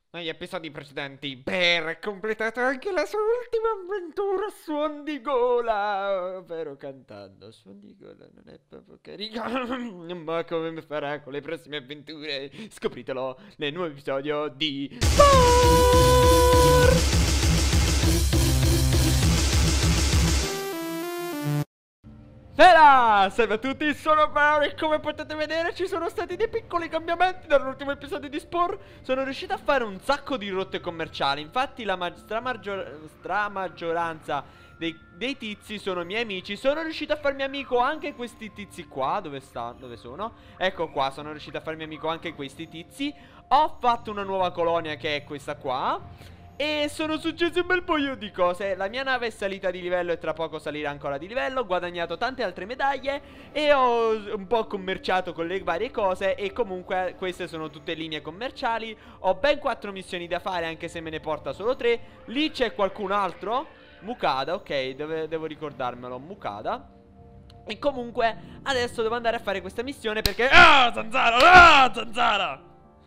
negli episodi precedenti, Bear ha completato anche la sua ultima avventura a suon di gola, ovvero cantando. A suon di gola non è proprio carino. Ma come farà con le prossime avventure? Scopritelo nel nuovo episodio di Spore! Bella! Salve a tutti, sono Bear e come potete vedere ci sono stati dei piccoli cambiamenti dall'ultimo episodio di Spore. Sono riuscito a fare un sacco di rotte commerciali. Infatti la stramaggioranza dei tizi sono miei amici. Sono riuscito a farmi amico anche questi tizi qua. Dove sono? Ecco qua, sono riuscito a farmi amico anche questi tizi. Ho fatto una nuova colonia che è questa qua. E sono successe un bel paio di cose. La mia nave è salita di livello e tra poco salirà ancora di livello. Ho guadagnato tante altre medaglie e ho un po' commerciato con le varie cose. E comunque queste sono tutte linee commerciali. Ho ben 4 missioni da fare, anche se me ne porta solo 3. Lì c'è qualcun altro. Mukada, ok, devo ricordarmelo, Mukada. E comunque adesso devo andare a fare questa missione perché... Ah, Zanzara! Ah, Zanzara!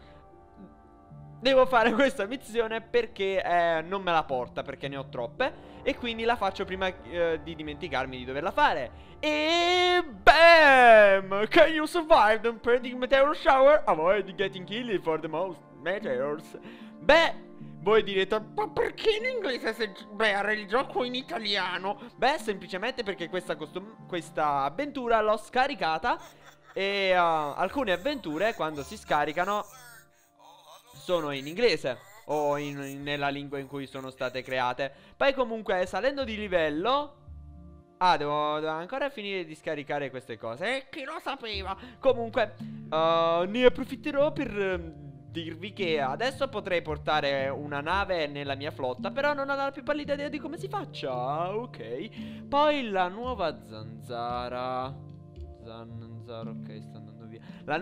Devo fare questa missione perché non me la porta, perché ne ho troppe. E quindi la faccio prima di dimenticarmi di doverla fare. E BAM! Can you survive the impending meteor shower? Avoid getting killed for the most meteors. Beh, voi direte, ma perché in inglese se Bear il gioco in italiano? Beh, semplicemente perché questa avventura l'ho scaricata. E alcune avventure quando si scaricano sono in inglese o nella lingua in cui sono state create. Poi comunque salendo di livello... Ah, devo ancora finire di scaricare queste cose. E chi lo sapeva? Comunque ne approfitterò per dirvi che adesso potrei portare una nave nella mia flotta, però non ho la più pallida idea di come si faccia. Ok. Poi la nuova zanzara. Zanzara, ok, sta andando via. La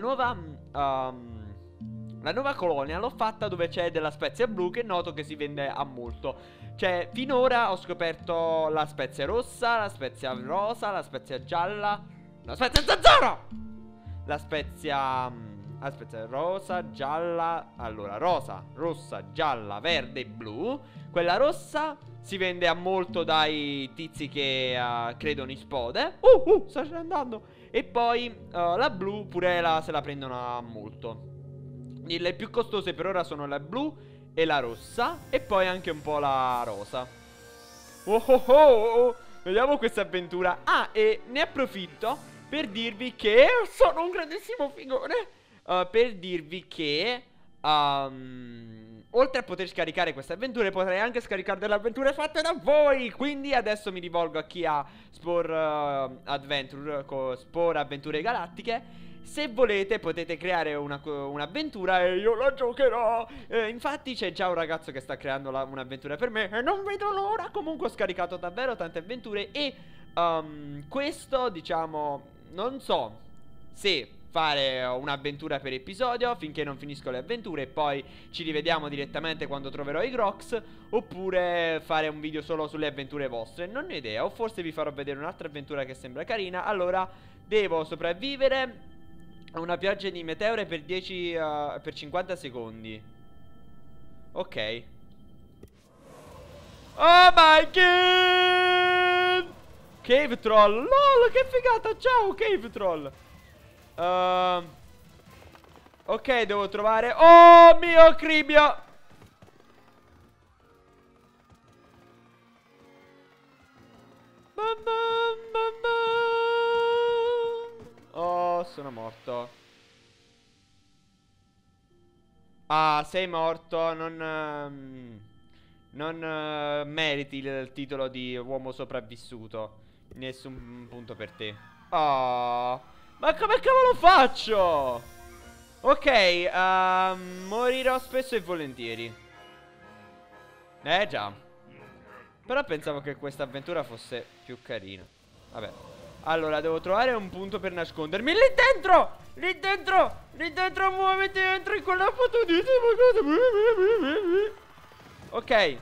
nuova colonia l'ho fatta dove c'è della spezia blu che noto che si vende a molto. Cioè, finora ho scoperto la spezia rossa, la spezia rosa, la spezia gialla, la spezia zanzara! La spezia rosa, gialla. Allora, rosa, rossa, gialla, verde e blu. Quella rossa si vende a molto dai tizi che credono in spode. Sta andando. E poi la blu pure se la prendono a molto. Le più costose per ora sono la blu e la rossa. E poi anche un po' la rosa. Vediamo questa avventura. Ah, e ne approfitto per dirvi che sono un grandissimo figone. Per dirvi che oltre a poter scaricare queste avventure, potrei anche scaricare delle avventure fatte da voi. Quindi adesso mi rivolgo a chi ha Spore Adventure, Spore Avventure Galattiche. Se volete potete creare un'avventura e io la giocherò. Infatti c'è già un ragazzo che sta creando un'avventura per me e non vedo l'ora. Comunque ho scaricato davvero tante avventure. E questo, diciamo, non so se fare un'avventura per episodio finché non finisco le avventure e poi ci rivediamo direttamente quando troverò i Grox, oppure fare un video solo sulle avventure vostre. Non ne ho idea. O forse vi farò vedere un'altra avventura che sembra carina. Allora, devo sopravvivere a una pioggia di meteore per 50 secondi. Ok. Oh my god! Cave Troll. LOL, che figata. Ciao Cave Troll. Ok, devo trovare... Oh mio Cribio. Oh, sono morto. Ah, sei morto. Non meriti il titolo di uomo sopravvissuto. Nessun punto per te. Oh, ma come cavolo faccio? Ok, morirò spesso e volentieri. Già. Però pensavo che questa avventura fosse più carina. Vabbè. Allora, devo trovare un punto per nascondermi. Lì dentro! Lì dentro! Lì dentro, muoviti, entro in quella fotutissima cosa. Ok.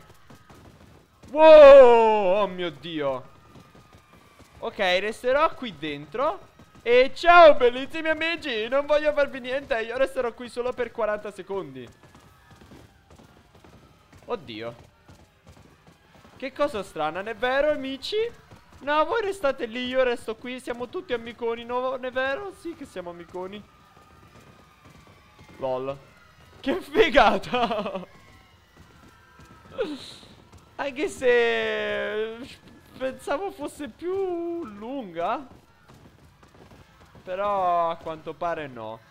Wow! Oh mio Dio. Ok, resterò qui dentro. E ciao bellissimi amici. Non voglio farvi niente. Io resterò qui solo per 40 secondi. Oddio. Che cosa strana, non è vero, amici? No, voi restate lì, io resto qui. Siamo tutti amiconi, no, non è vero? Sì che siamo amiconi. Lol. Che figata. Anche se pensavo fosse più lunga. Però a quanto pare no.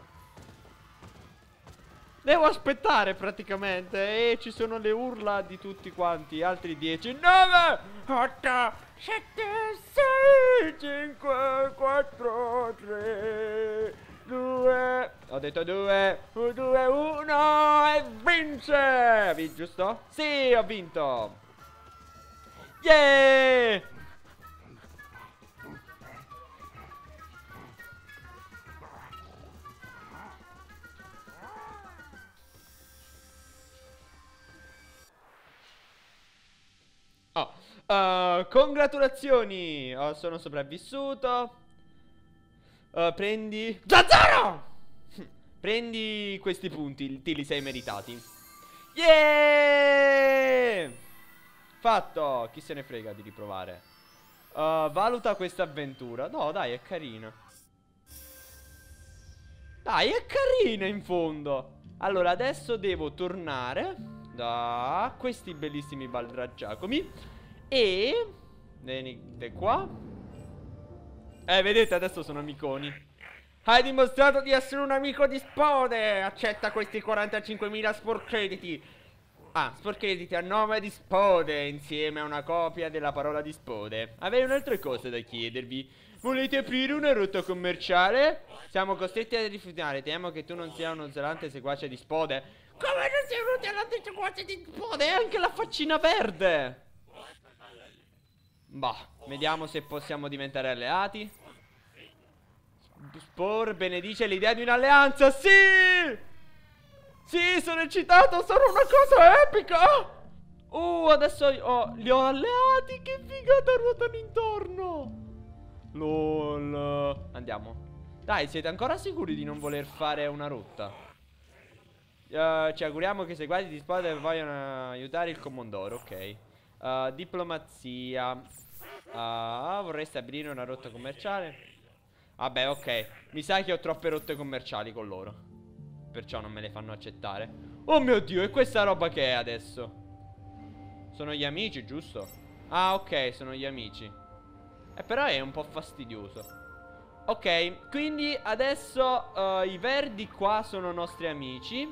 Devo aspettare praticamente. E ci sono le urla di tutti quanti. Altri 10, 9, 8, 7, 6, 5, 4, 3, 2. Ho detto 2, 2, 1 e vince. Giusto? Sì, ho vinto. Yeah. Congratulazioni. Sono sopravvissuto. Prendi Zazzaro. Prendi questi punti. Ti li sei meritati. Yeah. Fatto. Chi se ne frega di riprovare. Valuta questa avventura. No, dai, è carina. Dai, è carina in fondo. Allora, adesso devo tornare da questi bellissimi baldragiacomi. E venite qua. Vedete, adesso sono amiconi. Hai dimostrato di essere un amico di Spode. Accetta questi 45.000 sporcrediti. Ah, sporcrediti a nome di Spode, insieme a una copia della parola di Spode. Avrei un'altra cosa da chiedervi. Volete aprire una rotta commerciale? Siamo costretti a rifiutare. Temo che tu non sia uno zelante seguace di Spode. Come non sei uno zelante seguace di Spode? È anche la faccina verde. Bah, vediamo se possiamo diventare alleati. Spore benedice l'idea di un'alleanza. Sì! Sì, sono eccitato, sarà una cosa epica. Adesso li ho alleati. Che figata, ruotano intorno. LOL. Andiamo. Dai, siete ancora sicuri di non voler fare una rotta? Ci auguriamo che i seguaci di Spode vogliano aiutare il Commodoro. Ok. Diplomazia. Vorrei stabilire una rotta commerciale. Vabbè, ok. Mi sa che ho troppe rotte commerciali con loro, perciò non me le fanno accettare. Oh mio Dio, e questa roba che è adesso? Sono gli amici, giusto? Ah, ok, sono gli amici. Però è un po' fastidioso. Ok, quindi adesso i verdi qua sono nostri amici.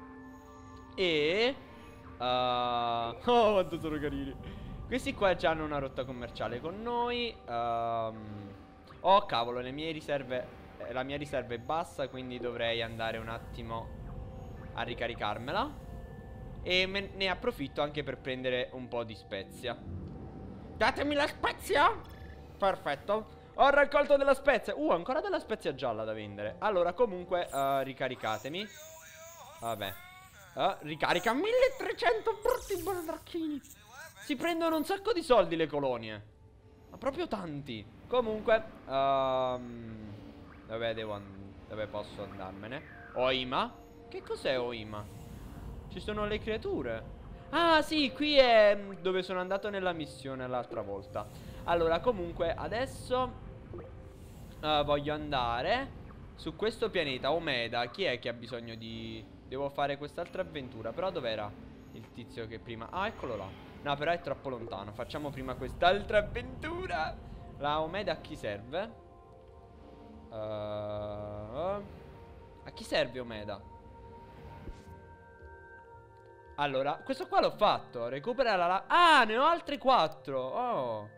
E oh, quanto sono carini. Questi qua già hanno una rotta commerciale con noi. Oh cavolo, le mie riserve, la mia riserva è bassa, quindi dovrei andare un attimo a ricaricarmela. E ne approfitto anche per prendere un po' di spezia. Datemi la spezia. Perfetto. Ho raccolto della spezia. Ancora della spezia gialla da vendere. Allora comunque ricaricatemi. Vabbè. Ricarica 1300 brutti baldracchini. Si prendono un sacco di soldi le colonie. Ma proprio tanti. Comunque dove posso andarmene? Oima? Che cos'è Oima? Ci sono le creature. Ah sì, qui è dove sono andato nella missione l'altra volta. Allora comunque adesso voglio andare su questo pianeta Omeda. Chi è che ha bisogno di... Devo fare quest'altra avventura. Però dov'era il tizio che prima... Ah, eccolo là. No, però è troppo lontano. Facciamo prima quest'altra avventura. La Omeda a chi serve? A chi serve Omeda? Allora, questo qua l'ho fatto. Recupera la... Ah, ne ho altri 4. Oh.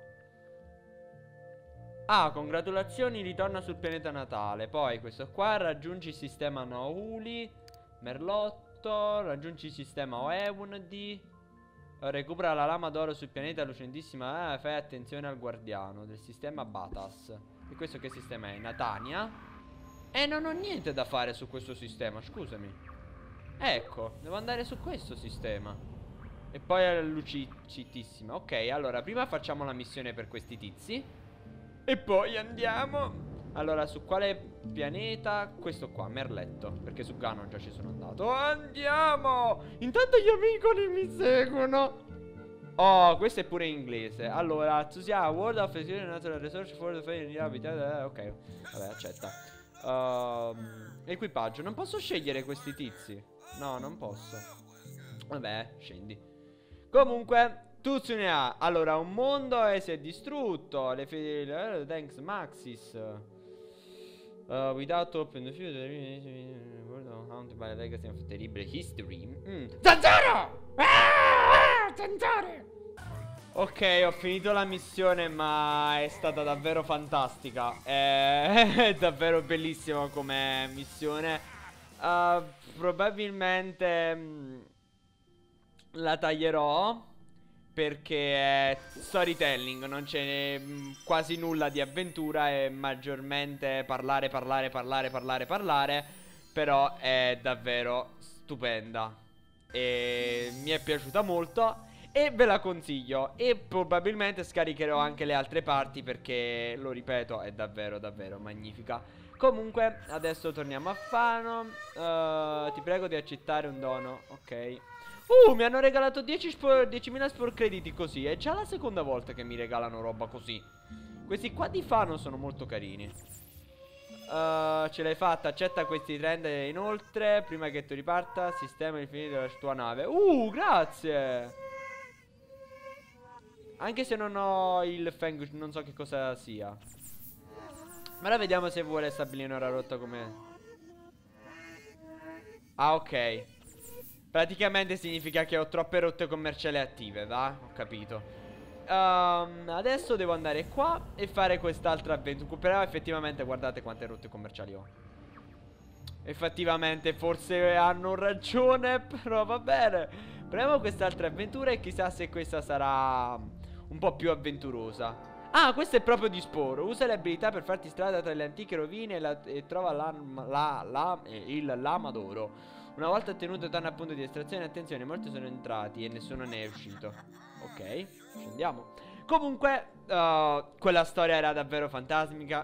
Ah, congratulazioni, ritorna sul pianeta natale. Poi questo qua, raggiungi il sistema Nouli Merlotto. Raggiungi il sistema Oeunadi. Recupera la lama d'oro sul pianeta lucentissima. Fai attenzione al guardiano del sistema Batas. E questo che sistema è? Natania. Non ho niente da fare su questo sistema, scusami. Ecco, devo andare su questo sistema. E poi è lucentissima. Ok, allora prima facciamo la missione per questi tizi. E poi andiamo Allora, su quale pianeta? Questo qua, Merletto. Perché su Ganon già ci sono andato. Andiamo! Intanto gli amiconi mi seguono. Oh, questo è pure in inglese. Allora, World of Natural Research for the Fair Habitat. Ok, vabbè, accetta. Equipaggio. Non posso scegliere questi tizi. No, non posso. Vabbè, scendi. Comunque, Tsunia. Allora, un mondo si è distrutto. Le fede. Thanks, Maxis. Without open the future. World haunted by a legacy of terrible history. Zanzaro! Zanzaro! Ok, ho finito la missione, ma è stata davvero fantastica. È davvero bellissima come missione. Probabilmente la taglierò perché è storytelling, non c'è quasi nulla di avventura, è maggiormente parlare. Però è davvero stupenda e mi è piaciuta molto e ve la consiglio. E probabilmente scaricherò anche le altre parti perché, lo ripeto, è davvero magnifica. Comunque adesso torniamo a Fano. Ti prego di accettare un dono. Ok. Mi hanno regalato 10.000 sport crediti così. È già la seconda volta che mi regalano roba così. Questi qua di Fano sono molto carini. Ce l'hai fatta. Accetta questi trend inoltre. Prima che tu riparta, sistema il finito della tua nave. Grazie. Anche se non ho il Feng, non so che cosa sia. Ma ora vediamo se vuole stabilire una rotta come. Ah, ok. Praticamente significa che ho troppe rotte commerciali attive, va? Ho capito. Adesso devo andare qua e fare quest'altra avventura. Però effettivamente guardate quante rotte commerciali ho. Effettivamente forse hanno ragione, però va bene. Proviamo quest'altra avventura e chissà se questa sarà un po' più avventurosa. Ah, questo è proprio di Sporo. Usa le abilità per farti strada tra le antiche rovine e trova il lama d'oro. Una volta ottenuto tanto appunto di estrazione, attenzione, molti sono entrati e nessuno ne è uscito. Ok, scendiamo. Comunque, quella storia era davvero fantasmica.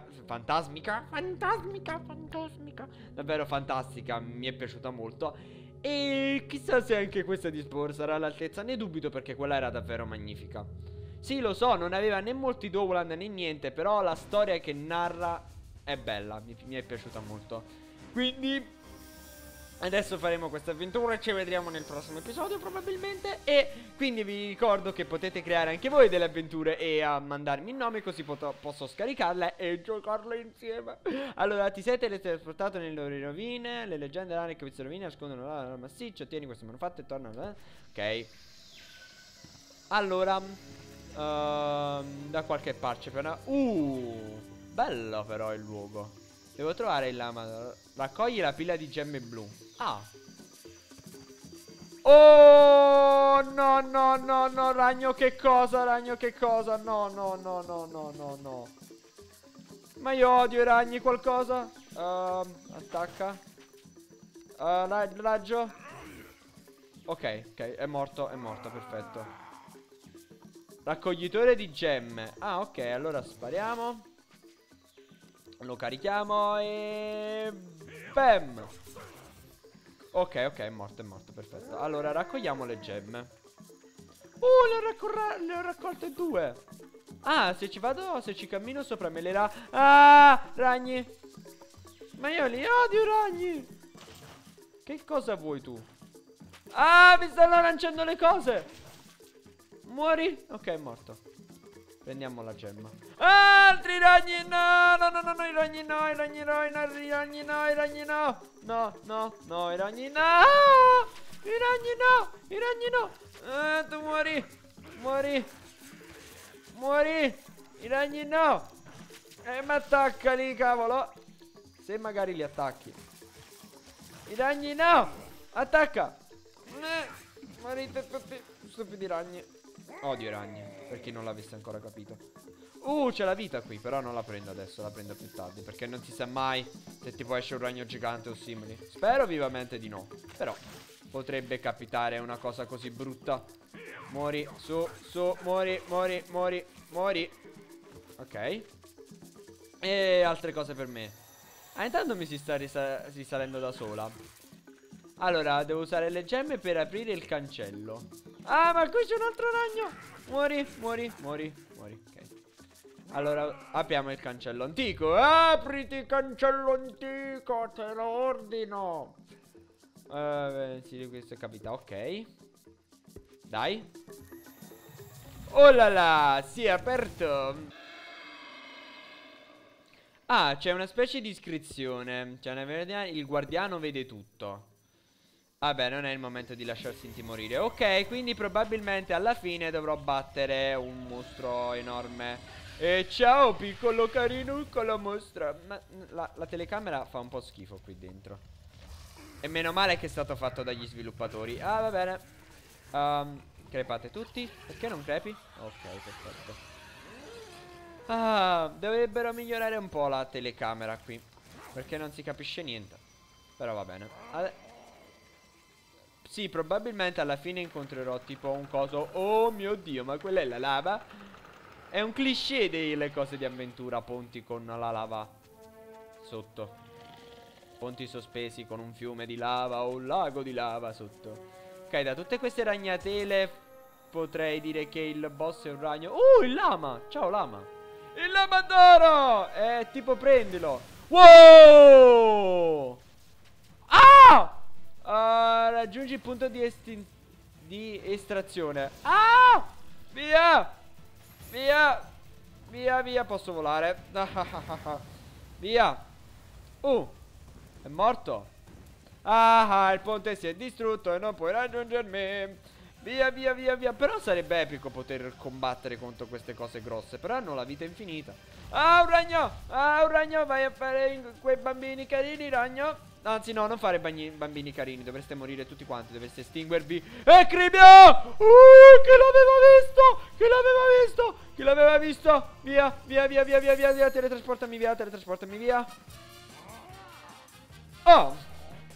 Davvero fantastica, mi è piaciuta molto. E chissà se anche questa di Spore sarà all'altezza. Ne dubito perché quella era davvero magnifica. Sì, lo so, non aveva né molti Dowland né niente, però la storia che narra è bella, mi è piaciuta molto. Quindi adesso faremo questa avventura, ci vedremo nel prossimo episodio probabilmente. E quindi vi ricordo che potete creare anche voi delle avventure e mandarmi il nome, così posso scaricarle e giocarle insieme. Allora, ti sei teletrasportato nelle rovine. Le leggende rane che queste rovine nascondono la massiccia. Ottieni questo manufatto e torna. Ok. Allora, da qualche parte però. Bello però il luogo. Devo trovare il lama. Raccogli la pila di gemme blu. Ah. Oh, no, ragno che cosa, no. Ma io odio i ragni, qualcosa. Attacca. Raggio. Ok, è morto, perfetto. Raccoglitore di gemme. Ah, ok, allora spariamo. Lo carichiamo e bam. Ok, è morto, perfetto. Allora raccogliamo le gemme. Le ho raccolte 2. Ah, se ci cammino sopra me le ragni. Ma io li odio i ragni. Che cosa vuoi tu? Mi stanno lanciando le cose. Muori. Ok, è morto. Prendiamo la gemma. Altri ragni, no, i ragni no, i ragni no, i ragni no, i ragni no. No, i ragni no. I ragni no. Tu muori. I ragni no. Ma attaccali, cavolo. Se magari li attacchi. I ragni no. Attacca. Morite tutti, stupidi ragni. Odio i ragni, per chi non l'avesse ancora capito. C'è la vita qui, però non la prendo adesso, la prendo più tardi, perché non si sa mai se tipo esce un ragno gigante o simili. Spero vivamente di no, però potrebbe capitare una cosa così brutta. Muori, su, muori. Ok. E altre cose per me. Intanto mi si sta risalendo da sola. Allora, devo usare le gemme per aprire il cancello. Ah, ma qui c'è un altro ragno. Muori, muori, muori, muori. Ok. Allora, apriamo il cancello antico. Apriti, cancello antico, te lo ordino. Sì, questo è capitato. Ok. Dai. Oh là là, si è aperto. Ah, c'è una specie di iscrizione. Il guardiano vede tutto. Vabbè, non è il momento di lasciarsi intimorire. Ok, quindi probabilmente alla fine dovrò battere un mostro enorme. E ciao, piccolo carino, piccola mostra. Ma la telecamera fa un po' schifo qui dentro. E meno male che è stato fatto dagli sviluppatori. Ah, va bene. Crepate tutti? Perché non crepi? Ok, perfetto. Ah, dovrebbero migliorare un po' la telecamera qui, perché non si capisce niente. Però va bene. Sì, probabilmente alla fine incontrerò tipo un coso. Oh mio Dio, ma quella è la lava? È un cliché delle cose di avventura, ponti con la lava sotto. Ponti sospesi con un fiume di lava o un lago di lava sotto. Ok, da tutte queste ragnatele potrei dire che il boss è un ragno. Il lama! Ciao lama! Il lama d'oro! Tipo prendilo. Wow! Ah! Raggiungi il punto di estrazione. Ah! Via! Via! Via, via, posso volare. Via. È morto. Ah, il ponte si è distrutto e non puoi raggiungermi. Via, via, via, via. Però sarebbe epico poter combattere contro queste cose grosse. Però hanno la vita infinita. Ah, un ragno! Ah, un ragno! Vai a fare quei bambini carini, ragno. Anzi, no, non fare bambini carini. Dovreste morire tutti quanti. Dovreste estinguervi. E Cribio! Chi l'aveva visto? Chi l'aveva visto? Chi l'aveva visto? Via, via, via, via, via, via, via. Teletrasportami via, teletrasportami via. Oh!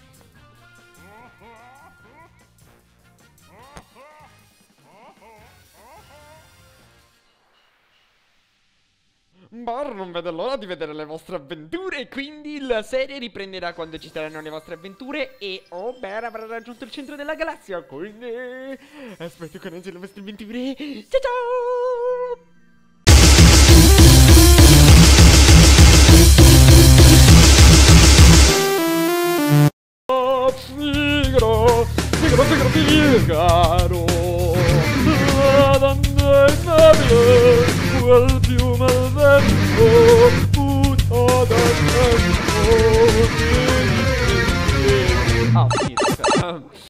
Bar, non vedo l'ora di vedere le vostre avventure. Quindi la serie riprenderà quando ci saranno le vostre avventure. E Bar avrà raggiunto il centro della galassia. Quindi aspetto che non ci le vostre avventure. Ciao ciao. Figaro, Figaro, Figaro, Figaro. Quel fiume al vento, puto del vento. Ah, sì,